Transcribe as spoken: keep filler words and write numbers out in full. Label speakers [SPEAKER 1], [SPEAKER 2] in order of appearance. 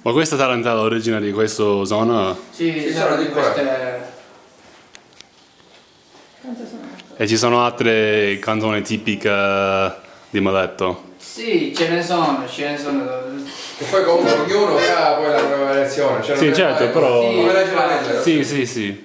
[SPEAKER 1] Ma questa tarantella è origine di questa zona?
[SPEAKER 2] Sì,
[SPEAKER 3] Sì,
[SPEAKER 2] sono
[SPEAKER 3] sono
[SPEAKER 2] di
[SPEAKER 3] di qua.
[SPEAKER 2] queste...
[SPEAKER 1] E ci sono altre canzoni tipiche di Maletto?
[SPEAKER 2] Sì, ce ne sono, ce ne sono.
[SPEAKER 3] E poi comunque ognuno ha poi la propria variazione. Cioè non
[SPEAKER 1] Sì,
[SPEAKER 3] è
[SPEAKER 1] certo,
[SPEAKER 3] mai-
[SPEAKER 1] però...
[SPEAKER 2] Sì,
[SPEAKER 3] Come legge la lettera.
[SPEAKER 1] Sì, sì, sì.